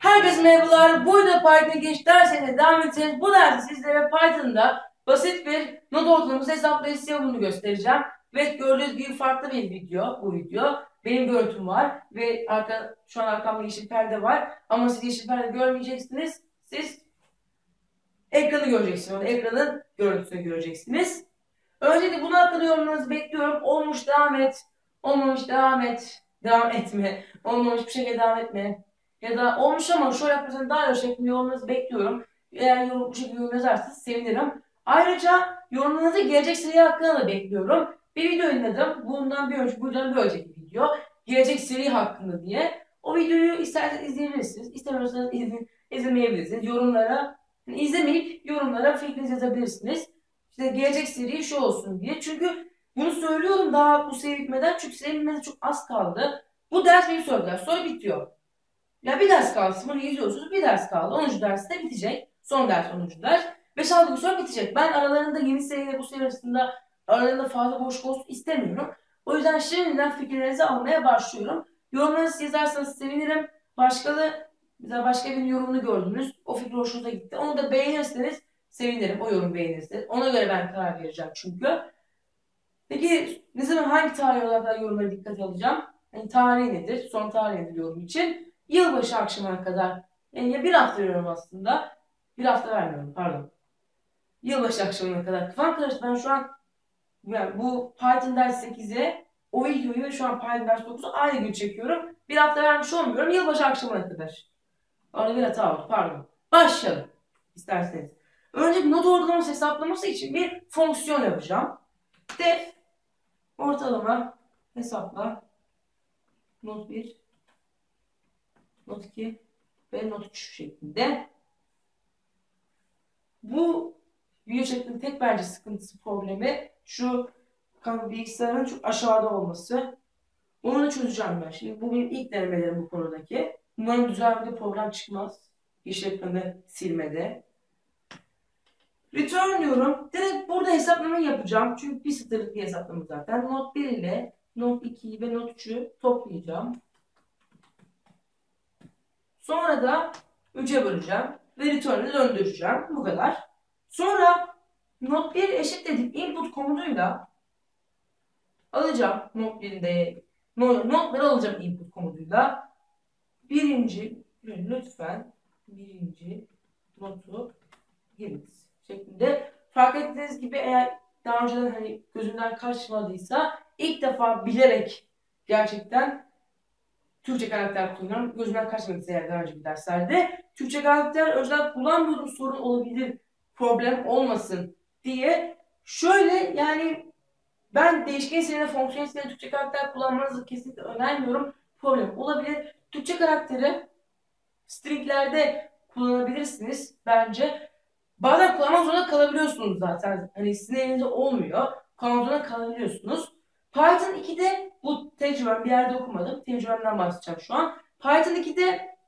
Herkese merhabalar. Burada Python'a giriş dersine devam edeceğiz. Bu derste sizlere Python'da basit bir not ortalaması hesaplayıcısı yapımını göstereceğim. Ve gördüğünüz gibi farklı bir video bu video. Benim görüntüm var ve şu an arkamda yeşil perde var. Ama siz yeşil perde görmeyeceksiniz. Siz ekranı göreceksiniz. Ekranın görüntüsünü göreceksiniz. Öncelikle bunun hakkında yorumlarınızı bekliyorum. Olmuş devam et. Olmamış devam et. Devam etme. Olmamış bir şekilde devam etme. Ya da olmuş ama şöyle yapmasını daha iyi şeklinde yorumlarınızı bekliyorum. Eğer bu şekilde yorum yazarsanız sevinirim. Ayrıca yorumlarınızı gelecek seri hakkında da bekliyorum. Bir video yayınladım. Bundan bir önceki video. Gelecek seri hakkında diye. O videoyu isterseniz izleyebilirsiniz. İstemiyorsanız izlemeyebilirsiniz. İzlemeyip yorumlara fikrinizi yazabilirsiniz. İşte gelecek seri şu olsun diye. Çünkü bunu söylüyorum daha bu seri bitmeden. Çünkü serinin bitmesi çok az kaldı. Bu ders bir soru ders. Sonra bitiyor. Ya bir ders kaldı. Bunu izliyorsunuz. Bir ders kaldı. 10. ders de bitecek. Son ders 10. ders. 5-6 gün sonra bitecek. Ben aralarında yeni seriyle bu seri arasında aralarında fazla boşluk olsun istemiyorum. O yüzden şimdiden fikirlerinizi almaya başlıyorum. Yorumlarınızı yazarsanız sevinirim. Başka bir yorumunu gördünüz. O fikir hoşunuza gitti. Onu da beğenirseniz sevinirim. O yorum beğenirseniz. Ona göre ben karar vereceğim çünkü. Peki ne zaman hangi tarih olarak yorumlara dikkat alacağım? Yani tarih nedir? Son tarih nedir yorum için? Yılbaşı akşamına kadar. Yani ya bir hafta veriyorum aslında. Bir hafta vermiyorum pardon. Yılbaşı akşamına kadar. Kafam karıştı. Ben şu an yani bu Python ders 8'e o videoyu ve şu an Python ders 9'u aynı gün çekiyorum. Bir hafta vermiş olmuyorum. Yılbaşı akşamına kadar. Orada bir hata oldu. Pardon. Başlayalım. İsterseniz. Önce bir not ortalaması hesaplaması için bir fonksiyon yapacağım. Def ortalama hesapla not 1, not 2 ve not 3 şeklinde. Bu video şeklinde tek bence sıkıntısı problemi şu bilgisayarın çok aşağıda olması. Onu da çözeceğim ben. Şimdi bu benim ilk denemelerim bu konudaki. Umarım düzelmede problem çıkmaz. İşletmede, silmede. Return diyorum. Direkt burada hesaplamayı yapacağım. Çünkü bir satırlık bir hesaplama zaten. Not 1 ile not 2 ve not 3'ü toplayacağım. Sonra da 3'e böleceğim. Ve return'ı döndüreceğim. Bu kadar. Sonra not 1 eşitledik input komutuyla alacağım. Notları alacağım input komutuyla. Lütfen birinci notu giriniz şeklinde. Fark ettiğiniz gibi eğer daha önceden gözümden kaçmadıysa ilk defa bilerek gerçekten Türkçe karakter kullanıyorum. Gözümden kaçmadıysa eğer daha önceki derslerde. Türkçe karakter önceden kullanmıyordum, sorun olabilir, problem olmasın diye. Şöyle yani ben değişken isimlerine, fonksiyon isimlerine Türkçe karakter kullanmanızı kesinlikle önermiyorum. Problem olabilir. Türkçe karakteri stringlerde kullanabilirsiniz bence. Bazen kullanmak zorunda kalabiliyorsunuz zaten. Hani sizin elinizde olmuyor. Kullanmak zorunda kalabiliyorsunuz. Python 2'de bu tecrübem bir yerde okumadım. Tecrübemden bahsedeceğim şu an. Python 2'de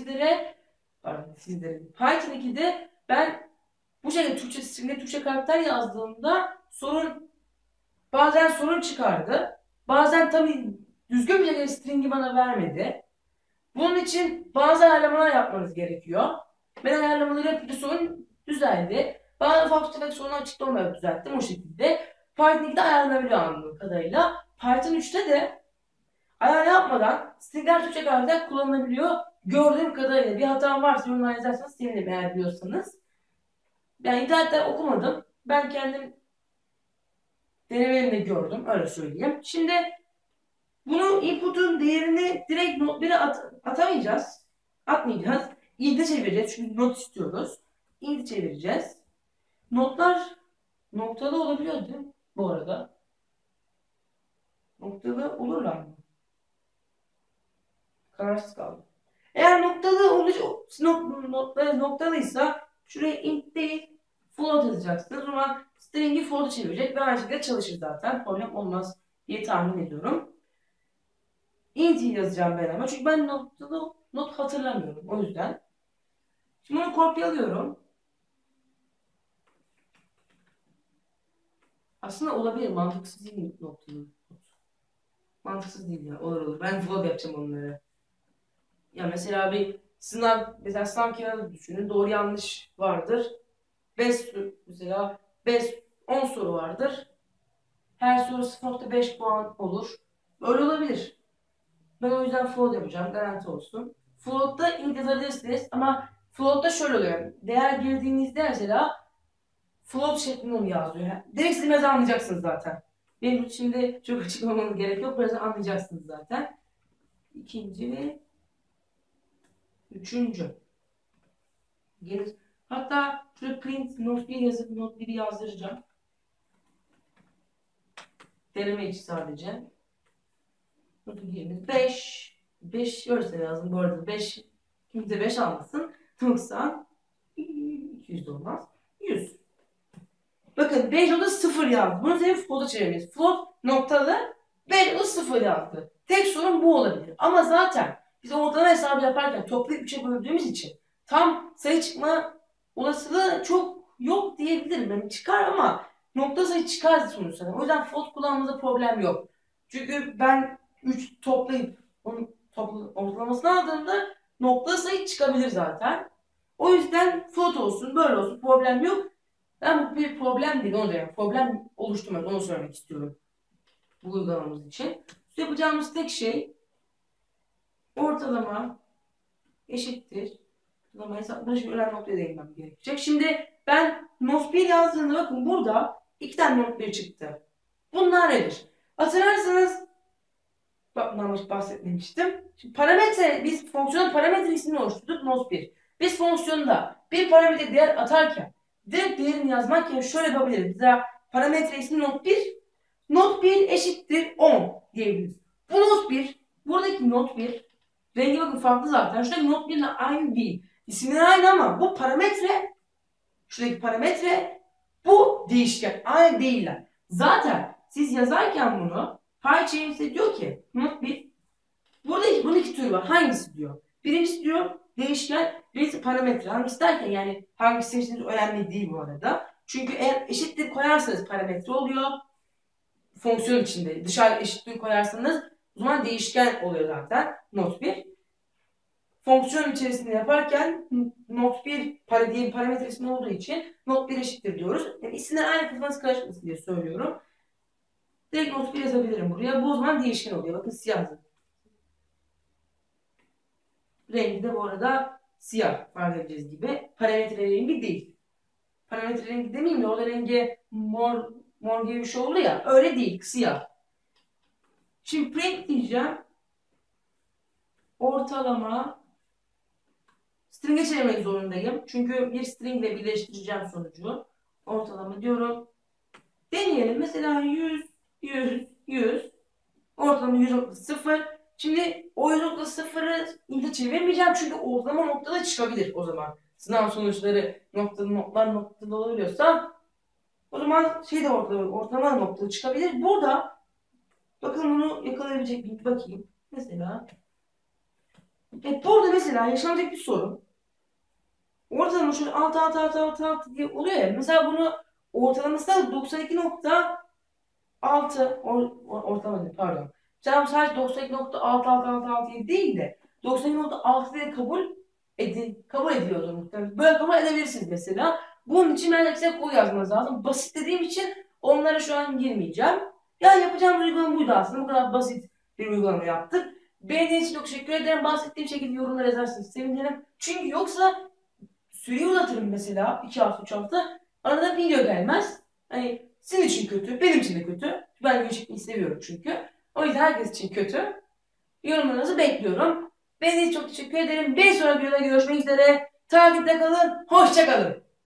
Python 2'de ben bu şekilde Türkçe karakter yazdığımda bazen sorun çıkardı. Bazen tabii düzgün bir şekilde string'i bana vermedi. Bunun için bazı ayarlamalar yapmanız gerekiyor. Ben ayarlamaları yapınca sorun düzeldi. Bazı ufak tefek sorunlar çıktı, onları düzelttim o şekilde. Python 2'de ayarlanabiliyor anladığım kadarıyla. Python 3'te de ayar yapmadan stringler Türkçe karakter kullanılabiliyor. Gördüğüm kadarıyla bir hatam varsa yorumlar yazarsanız sevinirim eğer biliyorsanız. Yani internetten okumadım. Ben kendim denemelerimde gördüm. Öyle söyleyeyim. Şimdi bunu input'un değerini direkt not 1'e atamayacağız. Atmayacağız. Int'e çevireceğiz. Çünkü not istiyoruz. Int çevireceğiz. Notlar noktalı olabiliyor değil mi? Bu arada. Noktalı olurlar mı? Kararsız kaldım. Eğer notları noktalıysa şuraya int değil float yazacaksınız. O zaman string'i float'a çevirecek ve aynı şekilde çalışır zaten. Problem olmaz diye tahmin ediyorum. Int yazacağım ben ama. Çünkü ben not hatırlamıyorum. O yüzden. Şimdi bunu kopyalıyorum. Aslında olabilir. Mantıksız değil mi noktalı? Mantıksız değil ya. Olur. Ben float yapacağım onları. Ya mesela bir mesela sınav kağıdı düşünün. Doğru yanlış vardır. 5 mesela 10 soru vardır. Her soru 0,5 puan olur. Öyle olabilir. Ben o yüzden float yapacağım. Garanti olsun. Float'ta int yazabilirsiniz ama float'ta şöyle oluyor. Değer girdiğinizde mesela float şeklinde onu yazıyor. Direkt siz biraz anlayacaksınız zaten. Benim şimdi çok açıklamanız gerek yok. Biraz anlayacaksınız zaten. İkinci ve üçüncü. Hatta şuraya print not 1 yazıp not 1'i yazdıracağım. Deneme için sadece. Not 1'imiz 5. 5 görse lazım bu arada. 5 kimse 5 almasın. 90 200 olmaz. 100. Bakın 5.0 yazdı. Bunu senin float'a çevirmeyiz. Float noktalı 5.0 yazdı. Tek sorun bu olabilir. Ama zaten biz ortalama hesabı yaparken toplayıp 3'e böldüğümüz için tam sayı çıkma olasılığı çok yok diyebilirim. Yani çıkar ama nokta sayı çıkar sonuçta. O yüzden float kullanmamızda problem yok. Çünkü ben 3 toplayıp onun ortalamasını aldığımda nokta sayı çıkabilir zaten. O yüzden float olsun, böyle olsun problem yok. Ben bu bir problem değil, onu da yani problem oluşturmak, onu söylemek istiyorum bu uygulamamız için. Yapacağımız tek şey ortalama eşittir. Ortalama hesapları şu önemli noktaya değinmem gerekecek. Şimdi ben not 1 yazdığımda bakın burada 2 tane not 1 çıktı. Bunlar nedir? Hatırlarsanız bundan bahsetmemiştim. Şimdi parametre, biz fonksiyonun parametre ismini oluşturduk not 1. Biz fonksiyonda bir parametre değer atarken direkt değerini yazmak yerine şöyle yapabiliriz. Mesela parametre ismi not 1. Not 1 eşittir 10 diyebiliriz. Bu not 1, buradaki not 1 rengi bakın farklı zaten. Şuradaki not 1 ile aynı değil. İsimleri aynı ama bu parametre, şuradaki parametre, bu değişken. Aynı değiller. Zaten siz yazarken bunu PyChain size diyor ki not 1, buradaki bunun iki türü var. Hangisi diyor? Birincisi diyor değişken, birincisi parametre. Hangisi derken yani hangisi seçtiğiniz önemli değil bu arada. Çünkü eğer eşittir koyarsanız parametre oluyor. Fonksiyon içinde dışarı eşittir koyarsanız o zaman değişken oluyor zaten not 1. Fonksiyon içerisinde yaparken not 1 diye bir parametresinin olduğu için not 1 eşittir diyoruz. Yani isimler aynı, kafanız karışmasın diye söylüyorum. Direkt not 1 yazabilirim buraya. Bu o zaman değişken oluyor. Bakın siyahdı. Rengi de bu arada siyah fark edeceğiz gibi. Parametre rengi değil. Parametre rengi demeyeyim de orada rengi mor gibi bir şey oldu ya. Öyle değil. Siyah. Şimdi print diyeceğim. Ortalama string'e çevirmek zorundayım. Çünkü bir string ile birleştireceğim sonucu. Ortalama diyorum. Deneyelim. Mesela 100, 100, 100. Ortalama 100.0. Şimdi o 100.0'ı inte çevirmeyeceğim çünkü ortalama noktada çıkabilir o zaman. Sınav sonuçları noktalı olabiliyorsa o zaman şey de ortalama noktada çıkabilir. Burada bakın bunu yakalayabilecek miyim? Bakayım. Mesela burada mesela yaşanacak bir sorun. Ortalama şöyle 6 diye oluyor ya. Mesela bunu ortalaması da 92.6 ortalama değil, pardon. Canım sadece 92.6 değil de 92.6 diye kabul ediliyor muhtemelen. Böyle kabul edebilirsiniz mesela. Bunun için ben eksik kodu yazmanız lazım. Basit dediğim için onlara şu an girmeyeceğim. Yani yapacağım uygulama buydu aslında. Bu kadar basit bir uygulama yaptık. Beğendiğiniz için çok teşekkür ederim. Bahsettiğim şekilde yorumlar yazarsanız sevinirim. Çünkü yoksa süreyi uzatırım mesela 2 hafta 3 hafta. Arada video gelmez. Hani sizin için kötü, benim için de kötü. Ben video çekmeyi seviyorum çünkü. O yüzden herkes için kötü. Yorumlarınızı bekliyorum. Beğendiğiniz için çok teşekkür ederim. Bir sonraki videoda görüşmek üzere. Takipte kalın. Hoşça kalın.